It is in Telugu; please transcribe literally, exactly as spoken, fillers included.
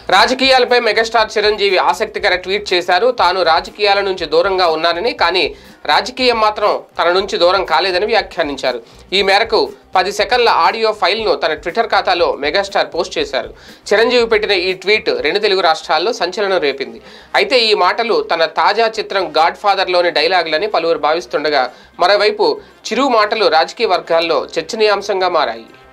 రాజకీయాలపై మెగాస్టార్ చిరంజీవి ఆసక్తికర ట్వీట్ చేశారు. తాను రాజకీయాల నుంచి దూరంగా ఉన్నానని, కానీ రాజకీయం మాత్రం తన నుంచి దూరం కాలేదని వ్యాఖ్యానించారు. ఈ మేరకు పది సెకండ్ల ఆడియో ఫైల్ను తన ట్విట్టర్ ఖాతాలో మెగాస్టార్ పోస్ట్ చేశారు. చిరంజీవి పెట్టిన ఈ ట్వీట్ రెండు తెలుగు రాష్ట్రాల్లో సంచలనం రేపింది. అయితే ఈ మాటలు తన తాజా చిత్రం గాడ్ ఫాదర్లోని డైలాగులని పలువురు భావిస్తుండగా, మరోవైపు చిరు మాటలు రాజకీయ వర్గాల్లో చర్చనీయాంశంగా మారాయి.